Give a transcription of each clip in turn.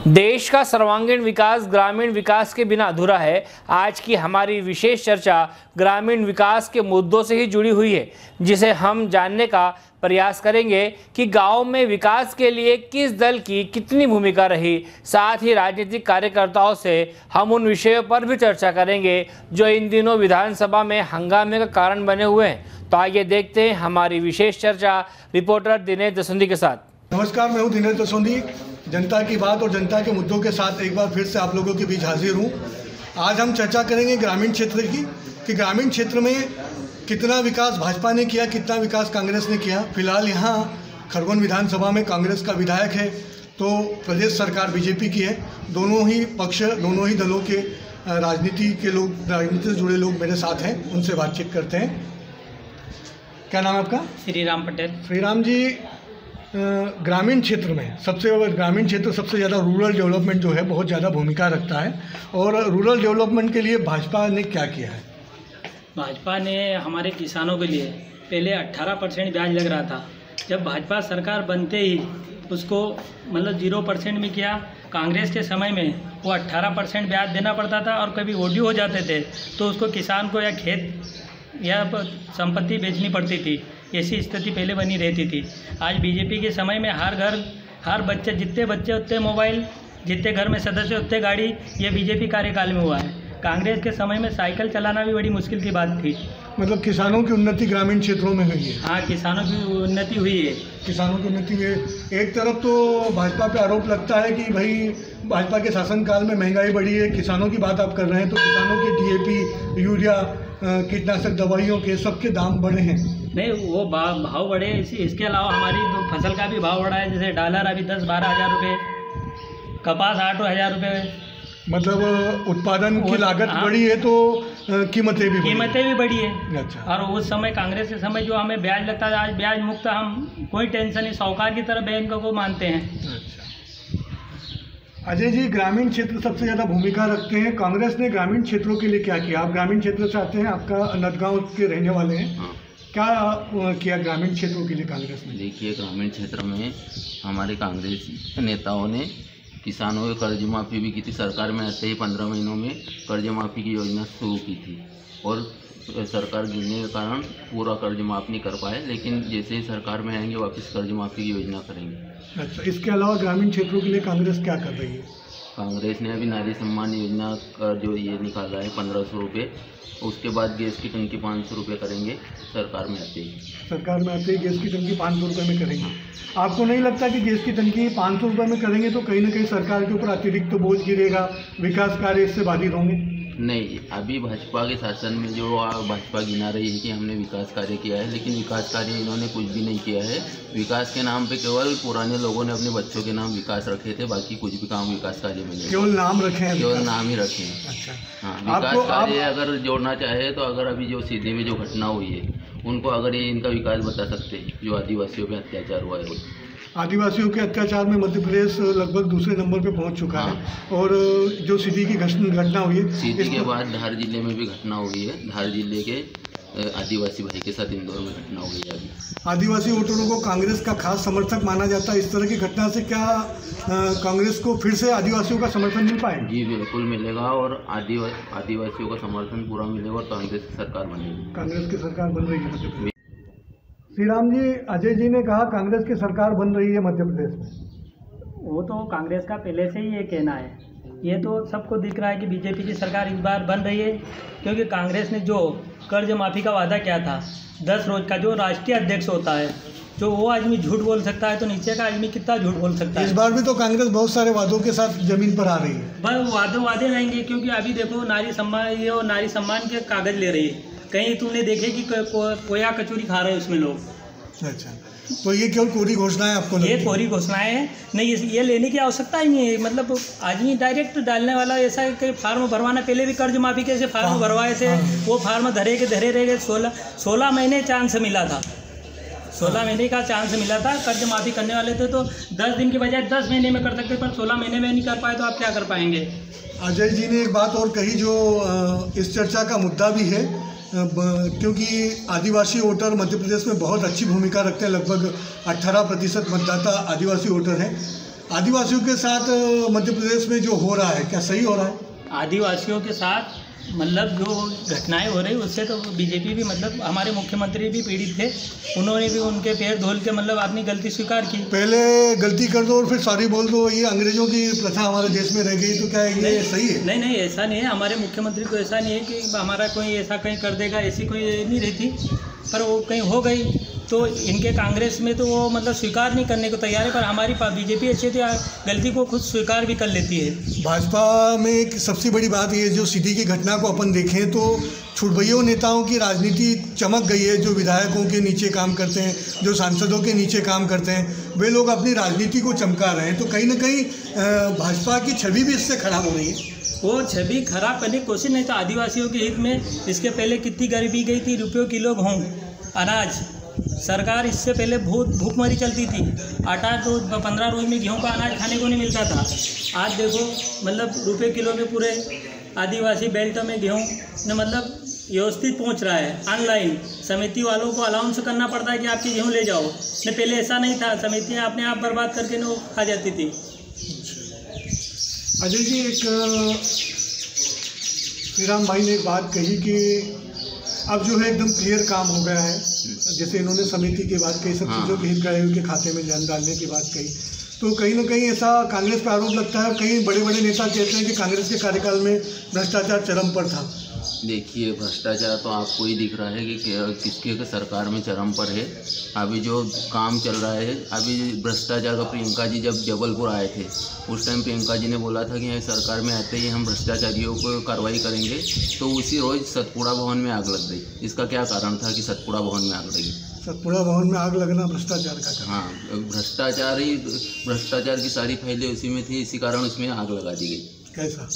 देश का सर्वांगीण विकास ग्रामीण विकास के बिना अधूरा है। आज की हमारी विशेष चर्चा ग्रामीण विकास के मुद्दों से ही जुड़ी हुई है, जिसे हम जानने का प्रयास करेंगे कि गांव में विकास के लिए किस दल की कितनी भूमिका रही। साथ ही राजनीतिक कार्यकर्ताओं से हम उन विषयों पर भी चर्चा करेंगे जो इन दिनों विधानसभा में हंगामे का कारण बने हुए हैं। तो आइए देखते हैं हमारी विशेष चर्चा रिपोर्टर दिनेश दसोंदी के साथ। नमस्कार, मैं हूं दिनेश दसोंदी। जनता की बात और जनता के मुद्दों के साथ एक बार फिर से आप लोगों के बीच हाजिर हूं। आज हम चर्चा करेंगे ग्रामीण क्षेत्र की कि ग्रामीण क्षेत्र में कितना विकास भाजपा ने किया, कितना विकास कांग्रेस ने किया। फिलहाल यहाँ खरगोन विधानसभा में कांग्रेस का विधायक है तो प्रदेश सरकार बीजेपी की है। दोनों ही पक्ष, दोनों ही दलों के राजनीति से जुड़े लोग मेरे साथ हैं, उनसे बातचीत करते हैं। क्या नाम है आपका? श्रीराम पटेल। श्रीराम जी, ग्रामीण क्षेत्र में ग्रामीण क्षेत्र सबसे ज़्यादा रूरल डेवलपमेंट जो है बहुत ज़्यादा भूमिका रखता है, और रूरल डेवलपमेंट के लिए भाजपा ने क्या किया है? भाजपा ने हमारे किसानों के लिए पहले 18% ब्याज लग रहा था। जब भाजपा सरकार बनते ही उसको 0% में किया। कांग्रेस के समय में वो 18% ब्याज देना पड़ता था, और कभी ओडी हो जाते थे तो उसको किसान को या खेत या संपत्ति बेचनी पड़ती थी। ऐसी स्थिति पहले बनी रहती थी। आज बीजेपी के समय में हर घर, हर बच्चे, जितने बच्चे उतने मोबाइल, जितने घर में सदस्य उतने गाड़ी, ये बीजेपी कार्यकाल में हुआ है। कांग्रेस के समय में साइकिल चलाना भी बड़ी मुश्किल की बात थी। मतलब किसानों की उन्नति ग्रामीण क्षेत्रों में हुई है। हाँ, किसानों की उन्नति हुई है। किसानों की उन्नति हुई है। एक तरफ तो भाजपा पे आरोप लगता है कि भाई भाजपा के शासनकाल में महंगाई बढ़ी है। किसानों की बात आप कर रहे हैं तो किसानों के DAP, यूरिया, कीटनाशक दवाइयों के सबके दाम बढ़े हैं। नहीं, वो भाव बढ़े। इसके अलावा हमारी तो फसल का भी भाव बढ़ा है। जैसे डॉलर अभी 10-12 हज़ार रुपये, कपास 8-1000 रुपये। मतलब उत्पादन की लागत बढ़ी है तो कीमतें भी बढ़ी है। अच्छा। और उस समय कांग्रेस के समय जो हमें ब्याज लगता था, आज ब्याज मुक्त, हम कोई टेंशन नहीं, साहूकार की तरह बैंकों को मानते हैं। अच्छा। अजय जी, ग्रामीण क्षेत्र सबसे ज़्यादा भूमिका रखते हैं। कांग्रेस ने ग्रामीण क्षेत्रों के लिए क्या किया? आप ग्रामीण क्षेत्र से आते हैं, आपका नदगांव के रहने वाले हैं। हाँ। क्या किया ग्रामीण क्षेत्रों के लिए कांग्रेस ने? देखिए, ग्रामीण क्षेत्र में हमारे कांग्रेस नेताओं ने किसानों के कर्ज माफ़ी भी की थी। सरकार में आते ही 15 महीनों में कर्ज माफ़ी की योजना शुरू की थी, और सरकार गिरने के कारण पूरा कर्ज माफ़ नहीं कर पाए, लेकिन जैसे ही सरकार में आएंगे वापस कर्ज माफ़ी की योजना करेंगे। अच्छा, इसके अलावा ग्रामीण क्षेत्रों के लिए कांग्रेस क्या कर रही है? कांग्रेस ने अभी नारी सम्मान योजना का जो ये निकाला है 1500 रुपये, उसके बाद गैस की टंकी 500 रुपये करेंगे। सरकार में आते ही गैस की टंकी 500 रुपये में करेंगे। आपको नहीं लगता कि गैस की टंकी 500 रुपये में करेंगे तो कहीं ना कहीं सरकार के ऊपर अतिरिक्त तो बोझ गिरेगा, विकास कार्य इससे बाधित होंगे? नहीं, अभी भाजपा के शासन में जो भाजपा गिना रही है कि हमने विकास कार्य किया है, लेकिन विकास कार्य इन्होंने कुछ भी नहीं किया है। विकास के नाम पे केवल पुराने लोगों ने अपने बच्चों के नाम विकास रखे थे, बाकी कुछ भी काम विकास कार्य में नहीं। केवल नाम रखे हैं? केवल नाम ही रखे हैं। अच्छा। हाँ, विकास कार्य अगर जोड़ना चाहे तो अगर अभी जो सीधे में जो घटना हुई है उनको अगर ये इनका विकास बता सकते हैं, जो आदिवासियों पे अत्याचार हुआ है। आदिवासियों के अत्याचार में मध्य प्रदेश लगभग दूसरे नंबर पे पहुंच चुका है। और जो सीधी की घटना हुई है, सीधी के बाद धार जिले में भी घटना हुई है। धार जिले के आदिवासी भाई के साथ इंदौर में घटना हुई है। अभी आदिवासी वोटरों को कांग्रेस का खास समर्थक माना जाता है। इस तरह की घटना से क्या कांग्रेस को फिर से आदिवासियों का समर्थन मिल पाएगा? जी बिल्कुल मिलेगा, और आदिवासियों का समर्थन पूरा मिलेगा, और कांग्रेस की सरकार बनेगी। कांग्रेस की सरकार बन रही है मध्य प्रदेश। श्रीराम जी, अजय जी ने कहा कांग्रेस की सरकार बन रही है मध्य प्रदेश में। वो तो कांग्रेस का पहले से ही ये कहना है। ये तो सबको दिख रहा है कि बीजेपी की सरकार इस बार बन रही है, क्योंकि कांग्रेस ने जो कर्ज माफ़ी का वादा किया था 10 रोज का, जो राष्ट्रीय अध्यक्ष होता है, जो वो आदमी झूठ बोल सकता है तो नीचे का आदमी कितना झूठ बोल सकता है? इस बार भी तो कांग्रेस बहुत सारे वादों के साथ जमीन पर आ रही है। बस वादे रहेंगे, क्योंकि अभी देखो नारी सम्मान के कागज ले रही है। कहीं तुमने देखे कि कोया कचौरी खा रहे हैं उसमें लोग? अच्छा, तो ये केवल कोरी घोषणाएं आपको लगती है? ये कोरी घोषणाएं हैं, नहीं ये लेने की आवश्यकता ही नहीं है। मतलब आदमी डायरेक्ट डालने वाला, ऐसा है कि फार्म भरवाना, पहले भी कर्ज माफ़ी के ऐसे फार्म भरवाए थे। वो फार्म धरे रह गए। 16 महीने चांस मिला था, 16 महीने का चांस मिला था। कर्ज माफ़ी करने वाले थे तो 10 दिन की बजाय 10 महीने में कर सकते, पर 16 महीने में नहीं कर पाए तो आप क्या कर पाएंगे? अजय जी ने एक बात और कही जो इस चर्चा का मुद्दा भी है, क्योंकि आदिवासी वोटर मध्य प्रदेश में बहुत अच्छी भूमिका रखते हैं। लगभग 18% मतदाता आदिवासी वोटर हैं। आदिवासियों के साथ मध्य प्रदेश में जो हो रहा है क्या सही हो रहा है? आदिवासियों के साथ मतलब जो घटनाएं हो रही उससे तो बीजेपी भी मतलब हमारे मुख्यमंत्री भी पीड़ित थे, उन्होंने भी उनके पैर धोल के मतलब अपनी गलती स्वीकार की। पहले गलती कर दो और फिर सॉरी बोल दो, ये अंग्रेजों की प्रथा हमारे देश में रह गई, तो क्या ये सही है? नहीं, ऐसा नहीं है। हमारे मुख्यमंत्री को ऐसा नहीं है कि हमारा कोई ऐसा कहीं कर देगा, ऐसी कोई नहीं रहती, पर वो कहीं हो गई तो इनके कांग्रेस में तो वो मतलब स्वीकार नहीं करने को तैयार है, पर हमारी बीजेपी अच्छी थी, गलती को खुद स्वीकार भी कर लेती है। भाजपा में एक सबसे बड़ी बात ये जो सिटी की घटना को अपन देखें तो छुटभइयों नेताओं की राजनीति चमक गई है। जो विधायकों के नीचे काम करते हैं, जो सांसदों के नीचे काम करते हैं, वे लोग अपनी राजनीति को चमका रहे हैं, तो कहीं ना कहीं भाजपा की छवि भी इससे खराब हो रही है। वो छवि खराब करने की कोशिश नहीं, तो आदिवासियों के हित में इसके पहले कितनी गरीबी गई थी, रुपयों किलो गेहूँ अनाज, सरकार इससे पहले भूखमरी चलती थी, 8 रोज 15 रोज में गेहूं का अनाज खाने को नहीं मिलता था। आज देखो मतलब रुपये किलो में पूरे आदिवासी बेल्ट में गेहूं ने मतलब व्यवस्थित पहुंच रहा है। ऑनलाइन समिति वालों को अलाउंस करना पड़ता है कि आपकी गेहूं ले जाओ, ने पहले ऐसा नहीं था, समितियां अपने आप बर्बाद करके वो खा जाती थी। अजय जी, एक श्रीराम भाई ने एक बात कही कि अब जो है एकदम क्लियर काम हो गया है, जैसे इन्होंने समिति की बात कही, सब चीज़ों के हितग्राहियों के खाते में धन डालने की बात कही, तो कहीं ना कहीं ऐसा कांग्रेस पर आरोप लगता है। कई बड़े बड़े नेता कहते हैं कि कांग्रेस के कार्यकाल में भ्रष्टाचार चरम पर था। देखिए, भ्रष्टाचार तो आपको ही दिख रहा है कि किसके सरकार में चरम पर है। अभी जो काम चल रहा है, अभी भ्रष्टाचार का प्रियंका जी जब जबलपुर आए थे उस टाइम प्रियंका जी ने बोला था कि सरकार में आते ही हम भ्रष्टाचारियों को कार्रवाई करेंगे, तो उसी रोज़ सतपुड़ा भवन में आग लग गई। इसका क्या कारण था कि सतपुड़ा भवन में आग लगी? सतपुड़ा भवन में आग लगना भ्रष्टाचार का कारण? हाँ, भ्रष्टाचार की सारी फाइलें उसी में थी, इसी कारण उसमें आग लगा दी गई। कैसा?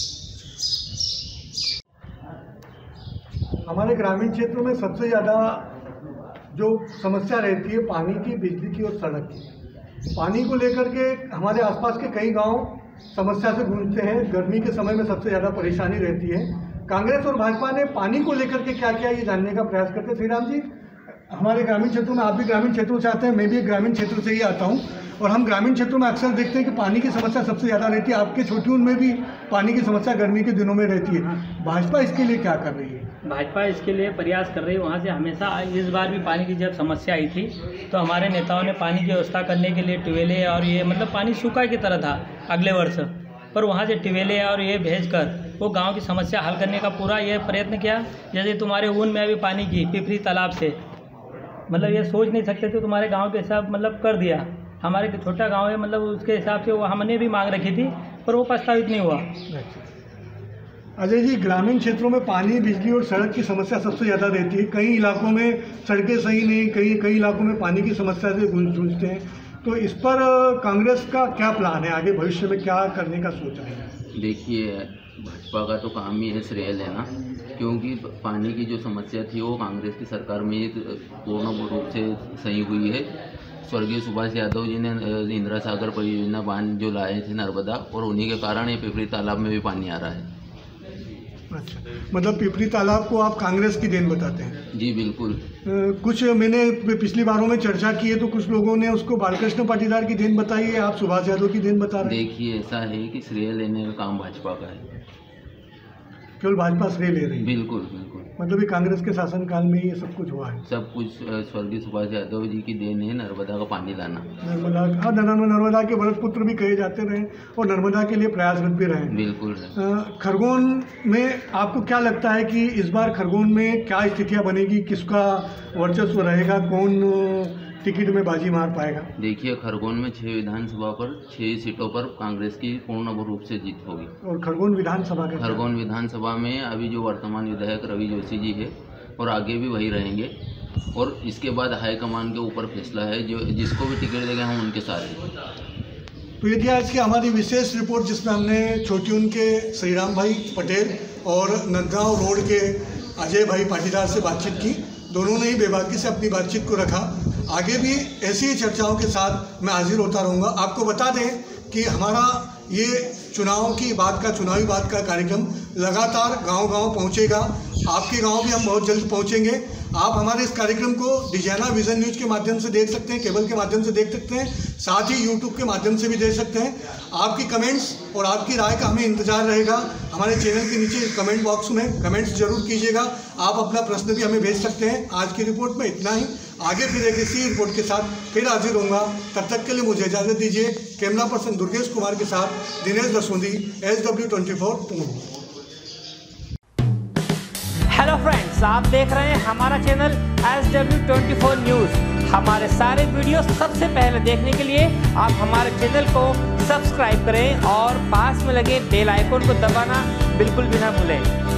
हमारे ग्रामीण क्षेत्रों में सबसे ज़्यादा जो समस्या रहती है पानी की, बिजली की और सड़क की। पानी को लेकर के हमारे आसपास के कई गांव समस्या से गूंजते हैं। गर्मी के समय में सबसे ज़्यादा परेशानी रहती है। कांग्रेस और भाजपा ने पानी को लेकर के क्या किया, ये जानने का प्रयास करते हैं। श्रीराम जी, हमारे ग्रामीण क्षेत्रों में, आप भी ग्रामीण क्षेत्रों से आते हैं, मैं भी एक ग्रामीण क्षेत्र से ही आता हूँ, और हम ग्रामीण क्षेत्रों में अक्सर देखते हैं कि पानी की समस्या सबसे ज़्यादा रहती है। आपके छोटी में भी पानी की समस्या गर्मी के दिनों में रहती है। भाजपा इसके लिए क्या कर रही है? भाजपा इसके लिए प्रयास कर रही है। वहाँ से हमेशा, इस बार भी पानी की जब समस्या आई थी तो हमारे नेताओं ने पानी की व्यवस्था करने के लिए ट्यूबवेलें और ये मतलब पानी सूखा की तरह था अगले वर्ष, पर वहाँ से ट्यूबवेलें और ये भेजकर वो गांव की समस्या हल करने का पूरा ये प्रयत्न किया। जैसे तुम्हारे ऊन में अभी पानी की पिपरी तालाब से मतलब ये सोच नहीं सकते थे, तुम्हारे गाँव के हिसाब मतलब कर दिया। हमारे छोटा गाँव है, मतलब उसके हिसाब से वो हमने भी मांग रखी थी, पर वो प्रस्तावित नहीं हुआ। अजय जी, ग्रामीण क्षेत्रों में पानी, बिजली और सड़क की समस्या सबसे ज़्यादा रहती है। कई इलाकों में सड़कें सही नहीं, कई इलाकों में पानी की समस्या से जूझते हैं। तो इस पर कांग्रेस का क्या प्लान है, आगे भविष्य में क्या करने का सोच रहे हैं? देखिए, भाजपा का तो काम ही है श्रेय लेना, क्योंकि पानी की जो समस्या थी वो कांग्रेस की सरकार में पूर्ण रूप से सही हुई है। स्वर्गीय सुभाष यादव जी ने इंदिरा सागर परियोजना बांध जो लाए थे नर्मदा, और उन्हीं के कारण ये पिपरी तालाब में भी पानी आ रहा है। अच्छा, मतलब पिपरी तालाब को आप कांग्रेस की देन बताते हैं? जी बिल्कुल। कुछ मैंने पिछली बारों में चर्चा की है तो कुछ लोगों ने उसको बालकृष्ण पाटीदार की देन बताई है, आप सुभाष यादव की देन बता रहे हैं। देखिए, ऐसा है कि श्रेय लेने का काम भाजपा का है, केवल भाजपा श्रेय ले रही है? बिल्कुल बिल्कुल। मतलब ये कांग्रेस के शासनकाल में ये सब कुछ हुआ है? सब कुछ स्वर्गीय सुभाष यादव जी की देन है, नर्मदा का पानी लाना। नर्मदा, हाँ, नर्मदा के भरत पुत्र भी कहे जाते रहे और नर्मदा के लिए प्रयासरत भी रहे। बिल्कुल। खरगोन में आपको क्या लगता है कि इस बार खरगोन में क्या स्थितियाँ बनेगी, किसका वर्चस्व रहेगा, कौन टिकट में बाजी मार पाएगा? देखिए, खरगोन में 6 विधानसभा पर 6 सीटों पर कांग्रेस की पूर्ण रूप से जीत होगी। और खरगोन विधानसभा में अभी जो वर्तमान विधायक रवि जोशी जी है और आगे भी वही रहेंगे, और इसके बाद हाईकमान के ऊपर फैसला है, जो जिसको भी टिकट देंगे हम उनके साथ हैं। तो ये थी आज की हमारी विशेष रिपोर्ट, जिसमें हमने छोटी के श्रीराम भाई पटेल और नंदगांव रोड के अजय भाई पाटीदार से बातचीत की। दोनों ने ही बेबाकी से अपनी बातचीत को रखा। आगे भी ऐसी ही चर्चाओं के साथ मैं हाजिर होता रहूँगा। आपको बता दें कि हमारा ये चुनावी बात का कार्यक्रम लगातार गांव-गांव पहुंचेगा। आपके गांव भी हम बहुत जल्द पहुंचेंगे। आप हमारे इस कार्यक्रम को डिजाना विजन न्यूज के माध्यम से देख सकते हैं, केबल के माध्यम से देख सकते हैं, साथ ही यूट्यूब के माध्यम से भी देख सकते हैं। आपकी कमेंट्स और आपकी राय का हमें इंतजार रहेगा। हमारे चैनल के नीचे कमेंट बॉक्स में कमेंट्स जरूर कीजिएगा। आप अपना प्रश्न भी हमें भेज सकते हैं। आज की रिपोर्ट में इतना ही। आगे फिर एक ऐसी रिपोर्ट के साथ फिर हाजिर होऊंगा। तब तक के लिए मुझे इजाज़त दीजिए। कैमरा पर्सन दुर्गेश कुमार के साथ दिनेश दसोंदी, SW24। हेलो फ्रेंड्स, आप देख रहे हैं हमारा चैनल SW24 न्यूज़। हमारे सारे वीडियो सबसे पहले देखने के लिए आप हमारे चैनल को सब्सक्राइब करें और पास में लगे बेल आइकन को दबाना बिल्कुल भी ना भूलें।